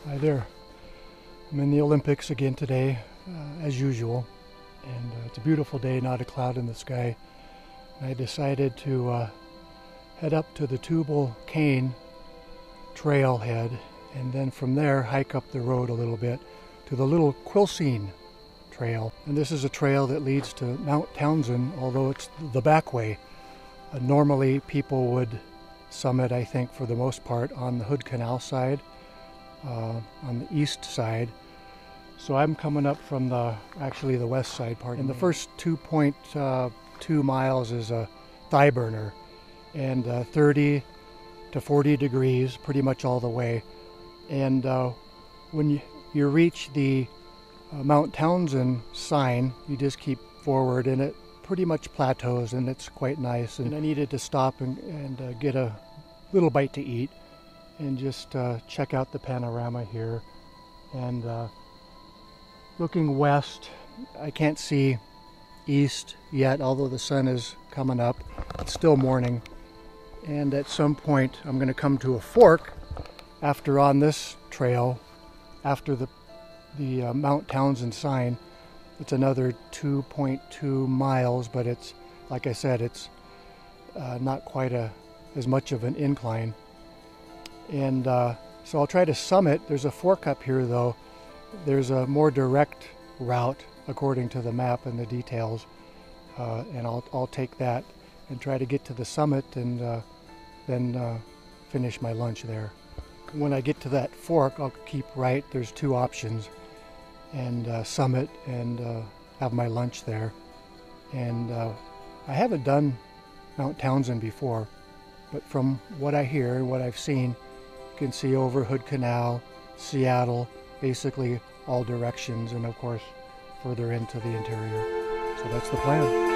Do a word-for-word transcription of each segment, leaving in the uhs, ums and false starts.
Hi there. I'm in the Olympics again today, uh, as usual, and uh, it's a beautiful day, not a cloud in the sky. I decided to uh, head up to the Little Quilcene Trailhead, and then from there hike up the road a little bit to the Little Quilcene Trail. And this is a trail that leads to Mount Townsend, although it's the back way. Uh, normally people would summit, I think, for the most part, on the Hood Canal side, uh, on the east side. So I'm coming up from the, actually the west side part. And the first two point two miles is a thigh burner, and uh, thirty to forty degrees pretty much all the way. And uh, when you, you reach the uh, Mount Townsend sign, you just keep forward and it pretty much plateaus, and it's quite nice. And I needed to stop and, and uh, get a little bite to eat and just uh, check out the panorama here. And uh, looking west, I can't see east yet, although the sun is coming up. It's still morning, and at some point I'm going to come to a fork after on this trail, after the the uh, Mount Townsend sign. It's another two point two miles, but it's, like I said, it's uh, not quite a as much of an incline. And uh, so I'll try to summit. There's a fork up here though. There's a more direct route according to the map and the details, uh, and I'll, I'll take that and try to get to the summit, and uh, then uh, finish my lunch there. When I get to that fork, I'll keep right. There's two options, and uh, summit and uh, have my lunch there. And uh, I haven't done Mount Townsend before, but from what I hear and what I've seen, you can see over Hood Canal, Seattle, basically all directions, and of course further into the interior. So that's the plan.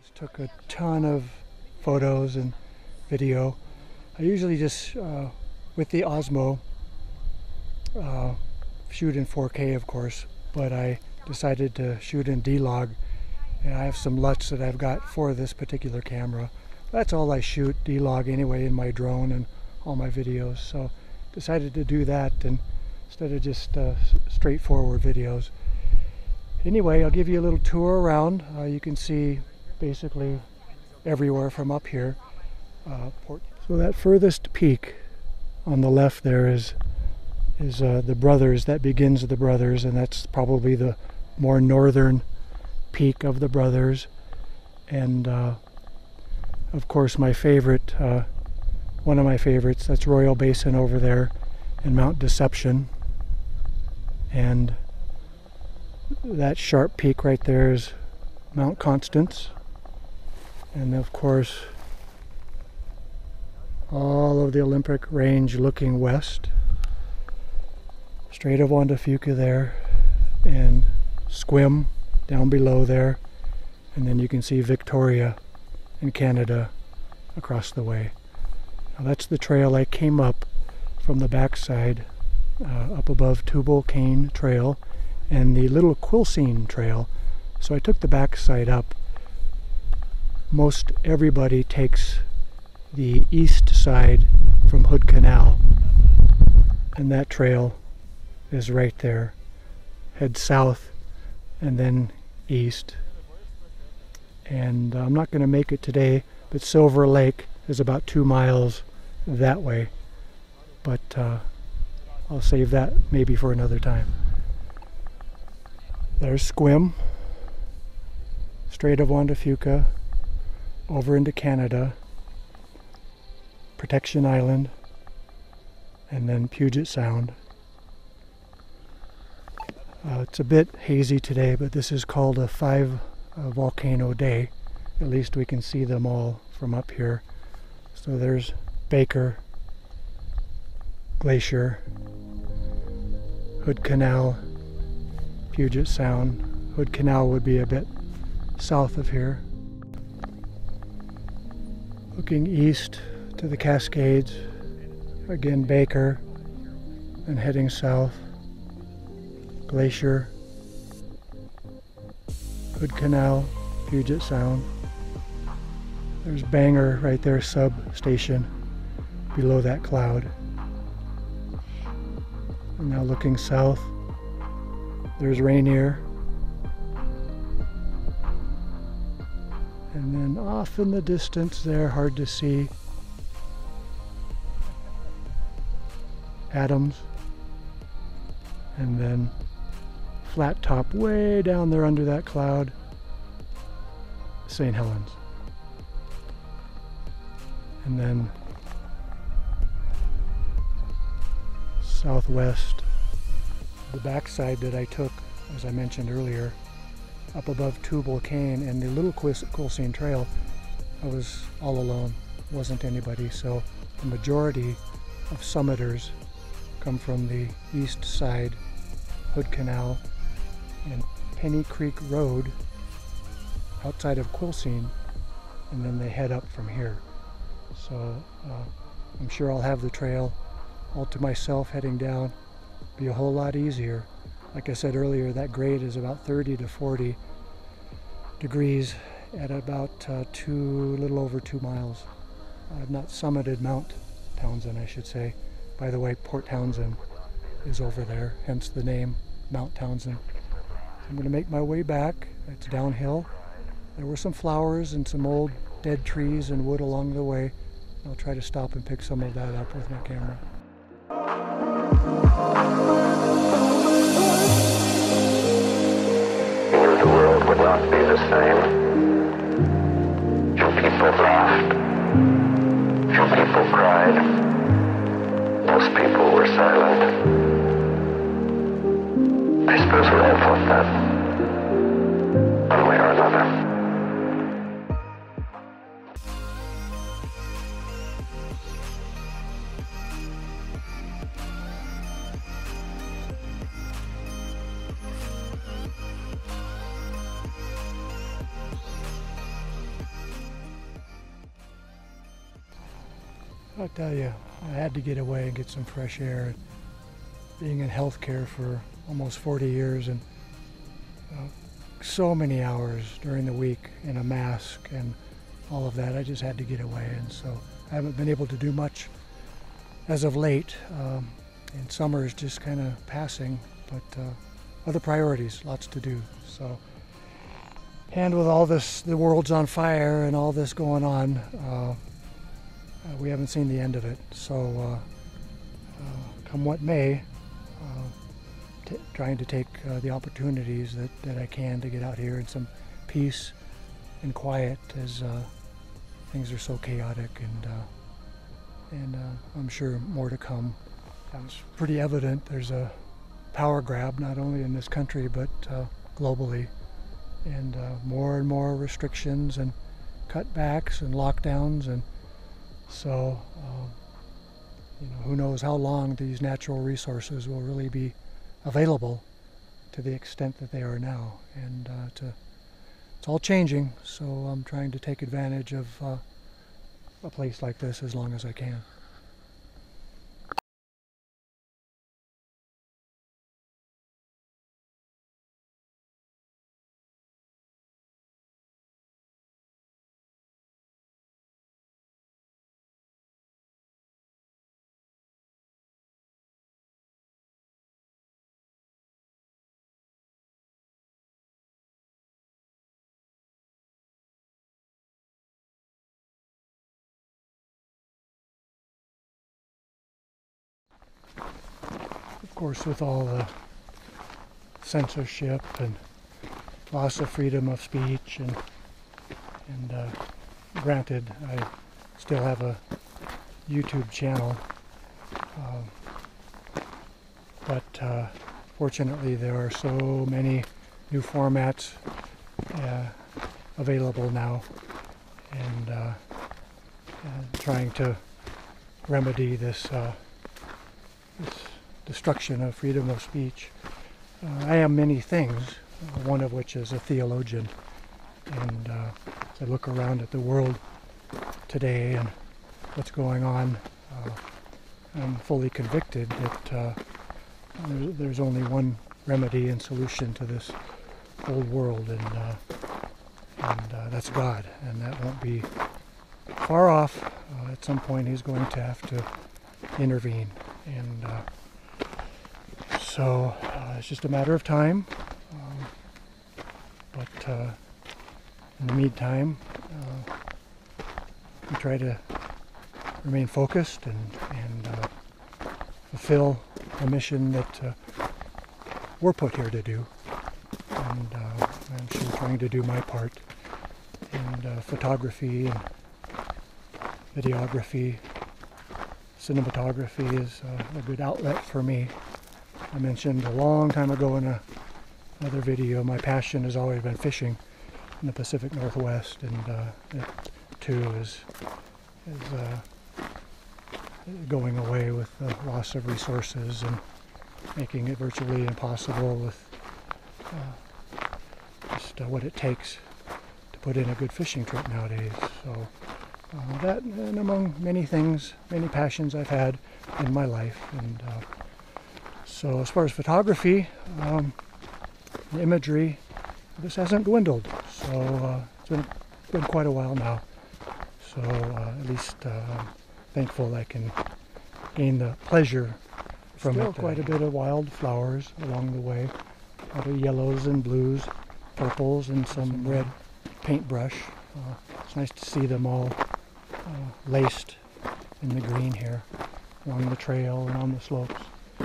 Just took a ton of photos and video. I usually just, uh, with the Osmo, uh, shoot in four K of course, but I decided to shoot in D-Log, and I have some L U Ts that I've got for this particular camera. That's all I shoot, D-Log anyway, in my drone and all my videos, so decided to do that and instead of just uh, straightforward videos. Anyway, I'll give you a little tour around. Uh, you can see basically everywhere from up here. Uh, Port so that furthest peak on the left there is is uh, the Brothers. That begins the Brothers, and that's probably the more northern peak of the Brothers. And uh, of course my favorite, uh, one of my favorites, that's Royal Basin over there and Mount Deception. And that sharp peak right there is Mount Constance. And of course all of the Olympic Range looking west. Strait of Juan de Fuca there, and Squim down below there, and then you can see Victoria in Canada across the way. Now that's the trail I came up from the backside, uh, up above Little Quilcene Trail and the Little Quilcene Trail. So I took the backside up. Most everybody takes the east side from Hood Canal, and that trail is right there. Head south and then east. And I'm not going to make it today, but Silver Lake is about two miles that way. But uh, I'll save that maybe for another time. There's Squim, Strait of Juan de Fuca, over into Canada, Protection Island, and then Puget Sound. Uh, it's a bit hazy today, but this is called a five uh, volcano day. At least we can see them all from up here. So there's Baker Glacier, Hood Canal, Puget Sound. Hood Canal would be a bit south of here. Looking east to the Cascades, again Baker, and heading south. Glacier, Hood Canal, Puget Sound. There's Bangor right there, substation, below that cloud. And now looking south, there's Rainier. And then off in the distance there, hard to see, Adams. And then flat top way down there under that cloud, Saint Helens. And then southwest, the backside that I took, as I mentioned earlier, up above Little Quilcene and the Little Quilcene Trail, I was all alone, wasn't anybody, so the majority of summiters come from the east side, Hood Canal and Penny Creek Road outside of Quilcene, and then they head up from here. So uh, I'm sure I'll have the trail all to myself heading down. Be a whole lot easier. Like I said earlier, that grade is about thirty to forty degrees at about uh, two, little over two miles. I've not summited Mount Townsend, I should say. By the way, Port Townsend is over there, hence the name Mount Townsend. I'm going to make my way back. It's downhill. There were some flowers and some old dead trees and wood along the way. I'll try to stop and pick some of that up with my camera. The world would not be the same. Few people laughed. Few people cried. Most people were silent. I suppose we all thought that, one way or another. I'll tell you, I had to get away and get some fresh air. Being in healthcare for almost forty years and uh, so many hours during the week in a mask and all of that, I just had to get away. And so I haven't been able to do much as of late. Um, and summer is just kind of passing, but uh, other priorities, lots to do. So, and with all this, the world's on fire and all this going on, uh, uh, we haven't seen the end of it. So, uh, uh, come what may, uh, t- trying to take uh, the opportunities that, that I can to get out here in some peace and quiet as uh, things are so chaotic, and uh, and uh, I'm sure more to come. It's pretty evident there's a power grab not only in this country but uh, globally, and uh, more and more restrictions and cutbacks and lockdowns, and so uh, you know, who knows how long these natural resources will really be available to the extent that they are now. And uh, to, it's all changing, so I'm trying to take advantage of uh, a place like this as long as I can. Of course, with all the censorship and loss of freedom of speech, and and uh, granted, I still have a YouTube channel, uh, but uh, fortunately there are so many new formats uh, available now, and uh, uh, trying to remedy this, uh, this destruction of freedom of speech. Uh, I am many things, uh, one of which is a theologian, and uh, as I look around at the world today and what's going on, uh, I'm fully convicted that uh, there's, there's only one remedy and solution to this old world, and, uh, and uh, that's God, and that won't be far off. Uh, at some point He's going to have to intervene, and uh, so uh, it's just a matter of time. Um, but uh, in the meantime, uh, we try to remain focused and, and uh, fulfill the mission that uh, we're put here to do. And uh, I'm sure trying to do my part. And uh, photography and videography, cinematography is uh, a good outlet for me. I mentioned a long time ago in a, another video, my passion has always been fishing in the Pacific Northwest, and uh, it too is, is uh, going away with the loss of resources and making it virtually impossible with uh, just uh, what it takes to put in a good fishing trip nowadays. So uh, that, and among many things, many passions I've had in my life. And uh, so as far as photography, um, the imagery, this hasn't dwindled. So uh, it's been, been quite a while now. So uh, at least uh, I'm thankful I can gain the pleasure from Still it. Quite a bit of wild flowers along the way. A lot of yellows and blues, purples, and some red paintbrush. Uh, it's nice to see them all uh, laced in the green here along the trail and on the slopes.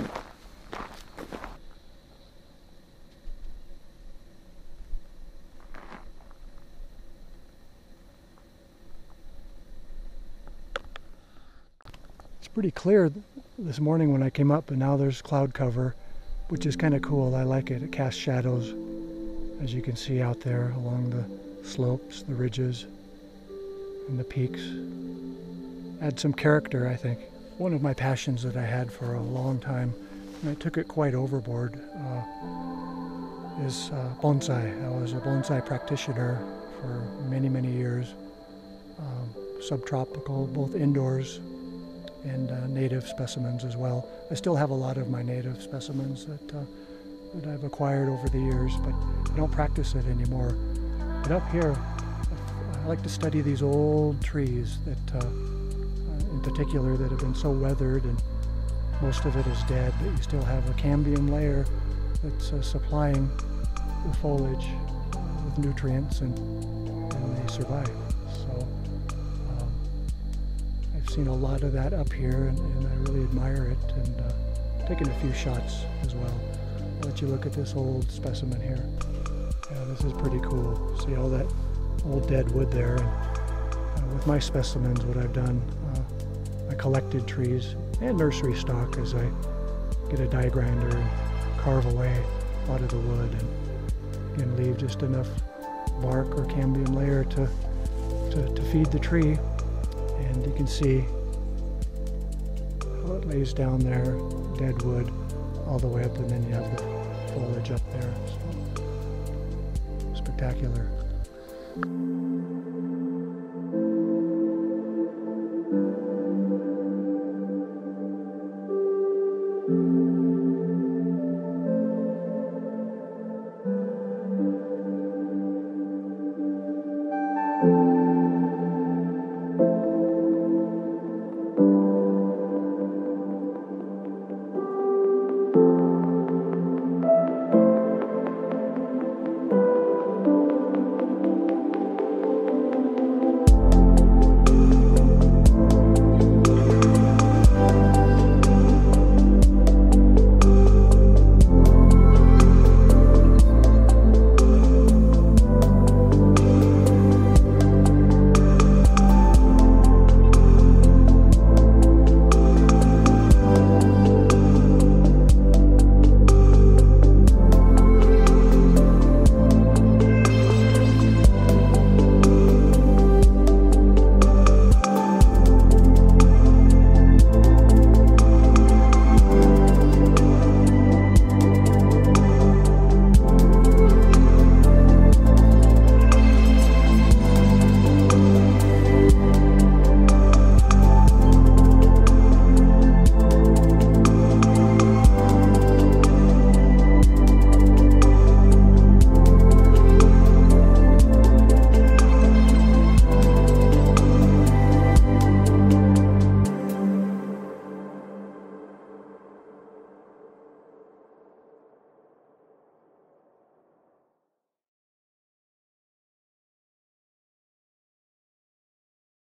Pretty clear this morning when I came up, and now there's cloud cover, which is kind of cool. I like it. It casts shadows, as you can see out there along the slopes, the ridges, and the peaks. Add some character, I think. One of my passions that I had for a long time, and I took it quite overboard, uh, is uh, bonsai. I was a bonsai practitioner for many, many years. Um, subtropical, both indoors and uh, native specimens as well. I still have a lot of my native specimens that, uh, that I've acquired over the years, but I don't practice it anymore. But up here, I like to study these old trees that, uh, uh, in particular, that have been so weathered and most of it is dead, but you still have a cambium layer that's uh, supplying the foliage uh, with nutrients, and, and they survive. So um, I've seen a lot of that up here, and, and I really admire it, and uh, taken a few shots as well. I'll let you look at this old specimen here. Yeah, this is pretty cool. See all that old dead wood there. And uh, with my specimens, what I've done, uh, I collected trees and nursery stock as I get a die grinder and carve away a lot of the wood, and again leave just enough bark or cambium layer to, to, to feed the tree. And you can see how it lays down there, dead wood all the way up, and then you have the foliage up there. So, spectacular.